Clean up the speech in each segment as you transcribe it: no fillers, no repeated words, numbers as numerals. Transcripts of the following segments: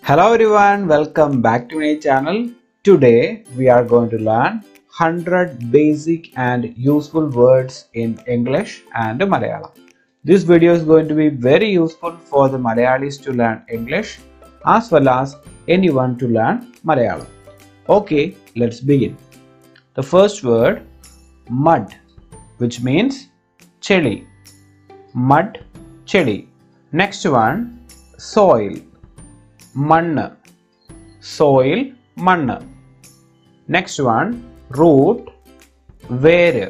Hello everyone, welcome back to my channel. Today we are going to learn 100 basic and useful words in English and Malayalam. This video is going to be very useful for the Malayalis to learn English as well as anyone to learn Malayalam. Okay, let's begin. The first word, mud, which means chili. Mud, chili. Next one, soil. Mannu, soil, mannu. Next one, root, വേര്.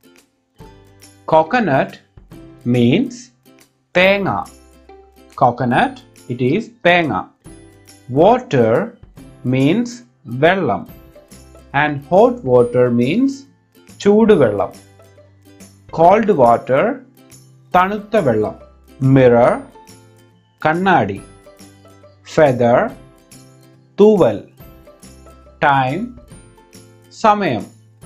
Coconut means തേങ്ങ. Coconut, it is തേങ്ങ. Water means വെള്ളം. And hot water means ചൂടുവെള്ളം. Cold water, തണുത്ത വെള്ളം. Mirror, കണ്ണാടി. Feather, തൂവൽ. Time, സമയം.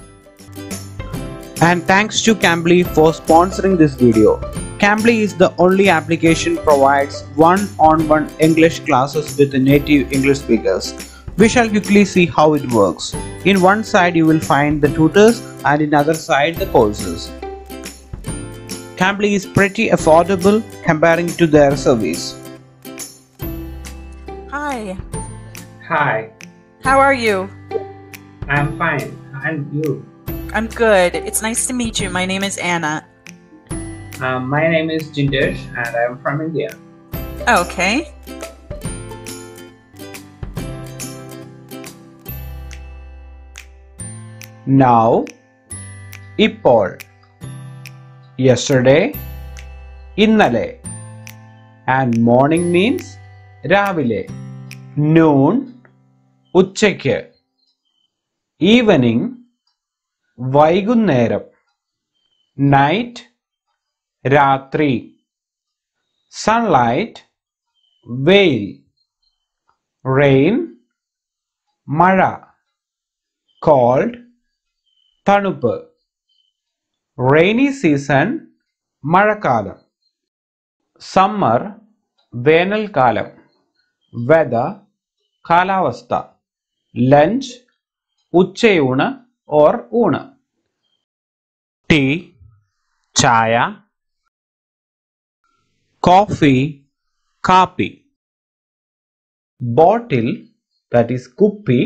And thanks to Cambly for sponsoring this video. Cambly is the only application provides one-on-one English classes with the native English speakers. We shall quickly see how it works. In one side you will find the tutors and in other side the courses. Cambly is pretty affordable comparing to their service. Hi. Hi, How are you? I'm fine. And you? I'm good. It's nice to meet you. My name is Anna. My name is Jindesh and I'm from India. Okay. Now, ഇപ്പോൾ. Yesterday, ഇന്നലെ. And morning means രാവിലെ. Noon, ഉച്ചയ്ക്ക്. Evening, വൈകുന്നേരം. Night, രാത്രി. Sunlight, വെയിൽ. Rain, മഴ. Cold, തണുപ്പ്. Rainy season, മഴക്കാലം. Summer, വേനൽക്കാലം. Weather, കാലാവസ്ഥ. Lunch, ഉച്ചയൂണ് or ഊണ്. Tea, ചായ. Coffee, കാപ്പി. Bottle, that is കുപ്പി.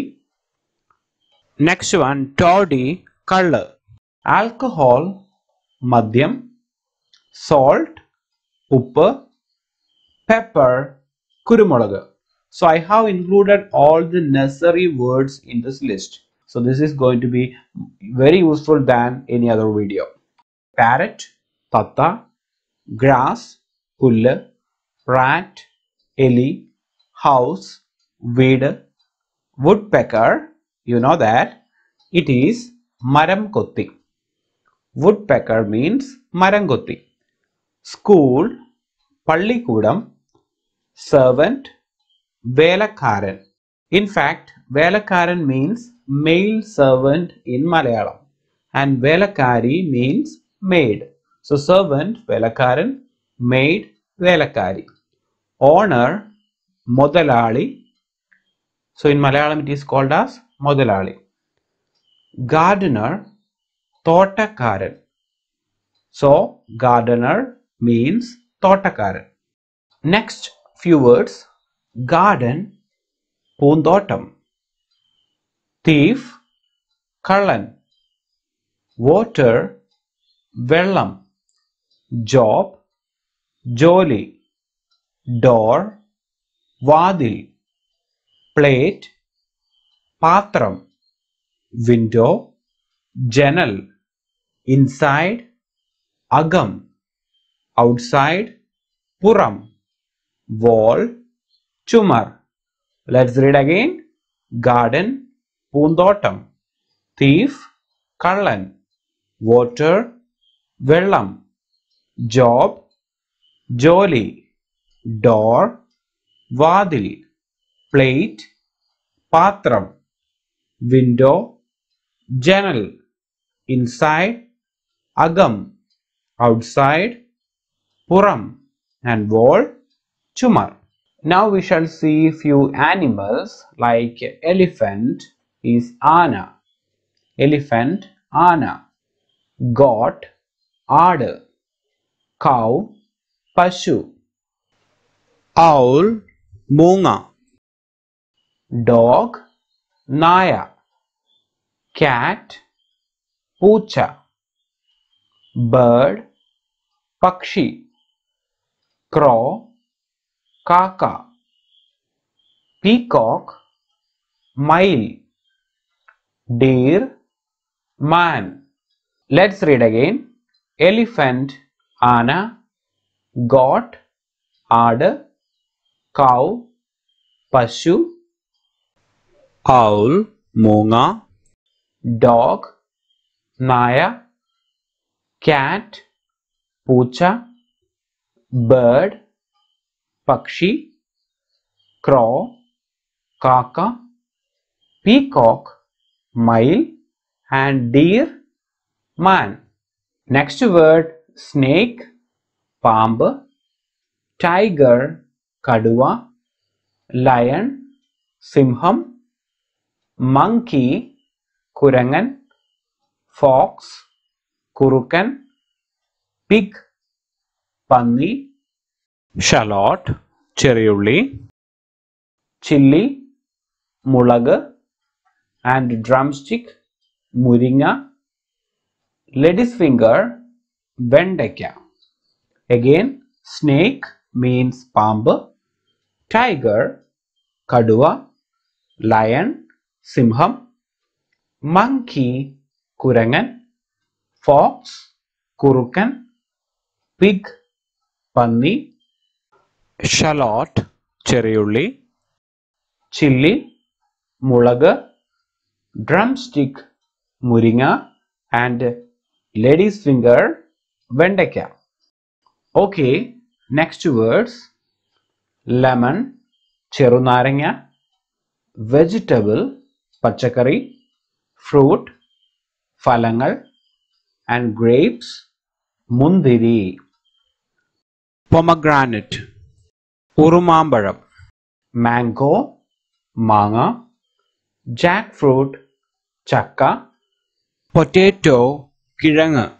Next one, toddy, കള്ള്. Alcohol, മദ്യം. Salt, ഉപ്പ്. Pepper, കുരുമുളക്. So I have included all the necessary words in this list. So this is going to be very useful than any other video. Parrot, tata. Grass, പുല്ല്. Rat, എലി. House, വീട്. Woodpecker, you know that it is മരം കൊത്തി. Woodpecker means മരം കൊത്തി. School, പള്ളിക്കൂടം. Servant, വേലക്കാരൻ. In fact, വേലക്കാരൻ means male servant in Malayalam and വേലക്കാരി means maid. So servant, വേലക്കാരൻ. Maid, വേലക്കാരി. Owner, മുതലാളി. So in Malayalam it is called as മുതലാളി. Gardener, തോട്ടക്കാരൻ. So gardener means തോട്ടക്കാരൻ. Next few words. Garden, പൂന്തോട്ടം. Thief, കള്ളൻ. Water, വെള്ളം. Job, ജോലി. Door, വാതിൽ. Plate, പാത്രം. Window, ജനൽ. Inside, അകം. Outside, പുറം. Wall, ചുമർ. Let's read again. Garden, പൂന്തോട്ടം. Thief, കള്ളൻ. Water, വെള്ളം. Job, ജോലി. Door, വാതിൽ. Plate, പാത്രം. Window, ജനൽ. Inside, അകം. Outside, പുറം. And wall, ചുമർ. Now we shall see few animals like elephant is Ana. Elephant, Ana. Goat, Aad. Cow, Pashu. Owl, Moonga. Dog, Naya. Cat, Poocha. Bird, Pakshi. Crow, Kaka. Peacock, Mile. Deer, Man. Let's read again. Elephant, Ana. Goat, Aad. Cow, Pashu. Owl, Moonga. Dog, Naya. Cat, Poocha. Bird, Pakshi. Crow, Kaka. Peacock, Mile. And deer, Man. Next word, snake, Pamb. Tiger, Kaduva. Lion, Simham. Monkey, Kurangan. Fox, Kurukan. Pig, Panni. Shallot, Cherryulli. Chilli, Mulaga. And drumstick, Muringa. Lady's finger, Vendekya. Again, snake means Pamb. Tiger, Kaduva. Lion, Simham. Monkey, Kurangan. Fox, Kurukan. Pig, Panni. Shallot, Cherryulli. Chilli, Mulaga. Drumstick, Muringa. And lady's finger, Vendekya. Okay, next words. Lemon, Cherunaranga. Vegetable, Pachakari. Fruit, Phalangal. And grapes, Mundiri. Pomegranate, Urumambaram. Mango, Manga. Jackfruit, Chakka. Potato, Kiranga.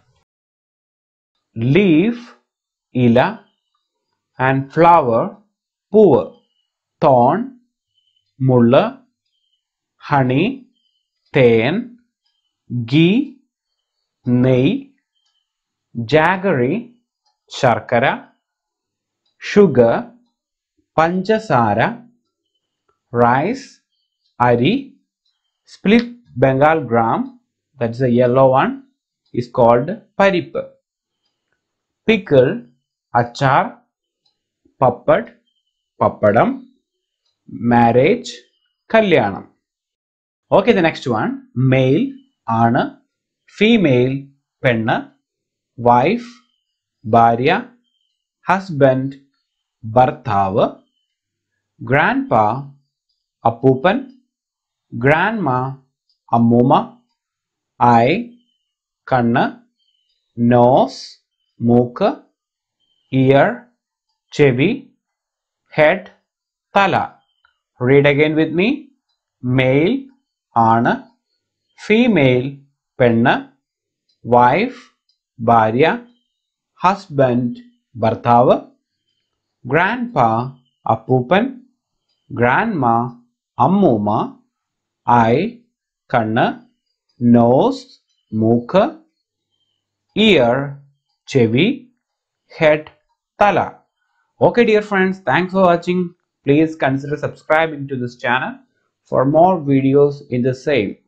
Leaf, Ila. And flower, Puva. Thorn, Mulla. Honey, Thain. Ghee, Nei. Jaggery, Sharkara. Sugar, Panchasara. Rice, Ari. Split Bengal gram, that's the yellow one, is called Parip. Pickle, Achar. Pappad, Pappadam. Marriage, Kalyanam. Okay, the next one. Male, Ana. Female, Penna. Wife, Bharya. Husband, Bhartava. Grandpa, Appupan. Grandma, Ammuma. Eye, Kanna. Nose, Mooka. Ear, Chevi. Head, Tala. Read again with me. Male, Ana. Female, Penna. Wife, Bharya. Husband, Bhartava. Grandpa, Appupan. Grandma, Ammuma. Eye, Kanna. Nose, Mooka. Ear, Chevi. Head, Tala. Okay, dear friends, thanks for watching. Please consider subscribing to this channel for more videos in the same.